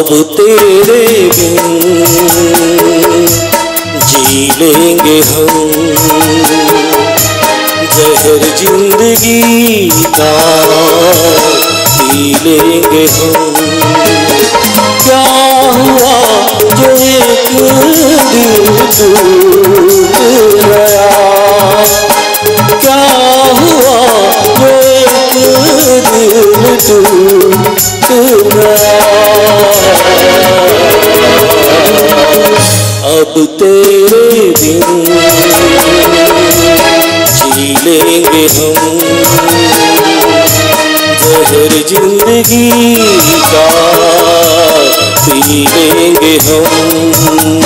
अब तेरे बिन जी लेंगे हम, जहर जिंदगी का पी लेंगे हम। क्या हुआ जो एक दिन टूट गया, क्या हुआ जो एक दिन टूट गया। अब तेरे बिन जी लेंगे हम, जहर जिंदगी का पी लेंगे हम।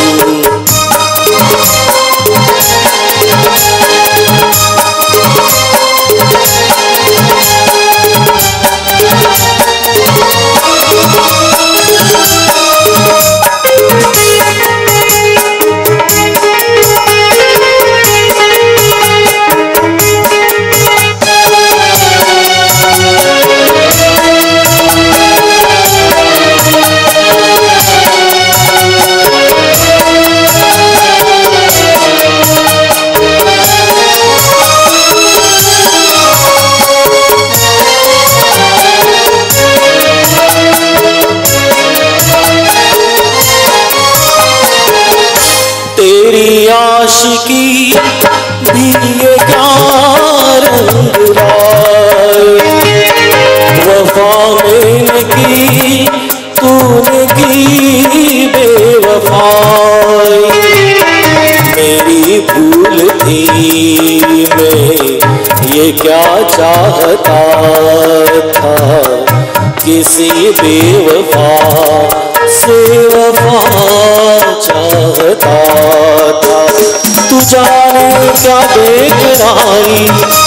तेरी आशिकी भी ये क्या रंग लाए, वफा मैंने की तूने की बेवफाई। मेरी भूल थी मैं ये क्या चाहता था, किसी बेवफा से वफा चाहता था। तू जाने क्या देख रही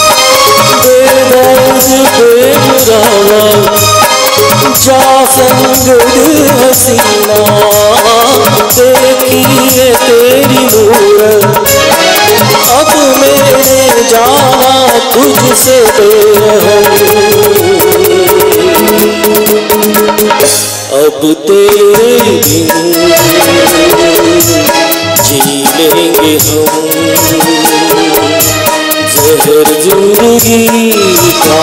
बेदर्द बेमुरादा, जा संग दिल हसीना देखिए तेरी नूर। अब मेरे जाना तुझसे अब तेरे बिन जी लेंगे हम, जहर जिंदगी का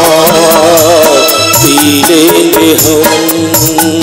पी लेंगे हम।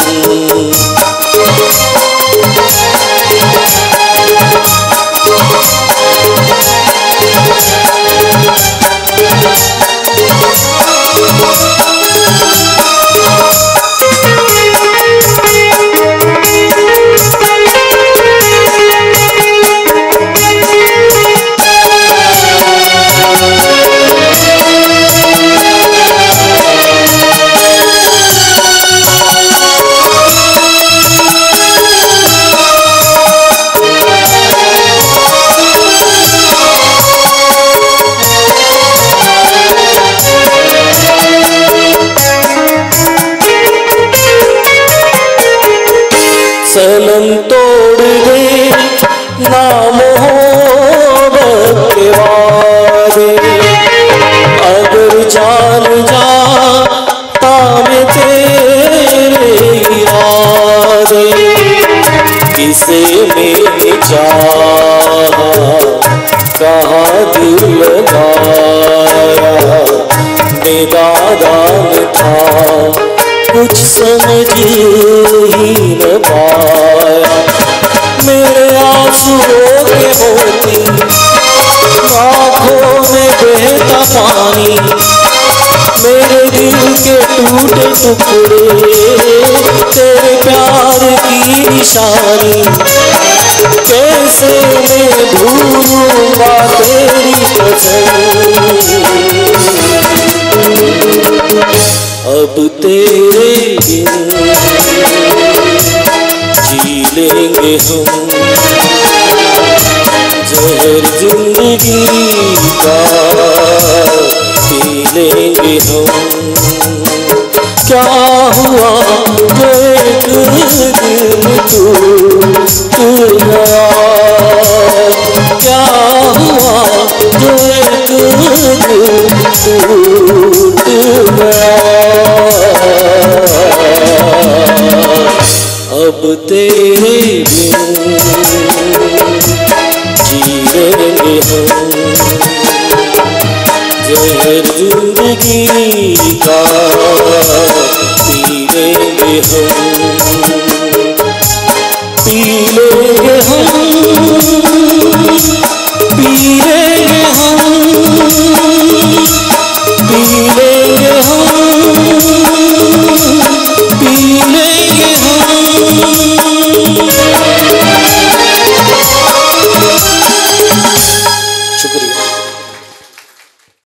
सनम तोड़ दे ना मोहब्बत के वादे, अगर जान जाता मैं तेरे इरादे। किसे मैंने चाहा कहाँ दिल लगाया, बेदादान था कुछ समझ ही न पाया। मेरे आंसुओं के मोती आँखों में बहता पानी, मेरे दिल के टूटे टुकड़े तेरे प्यार की निशानी। कैसे मैं भूलूंगा तेरी कसम, अब तेरे बिन जी लेंगे हम, जहर जिंदगी का पी लेंगे हम। क्या हुआ जो एक दिन टूट गया, क्या हुआ जो एक दिन टूट गया। अब का पी लेंगे हम।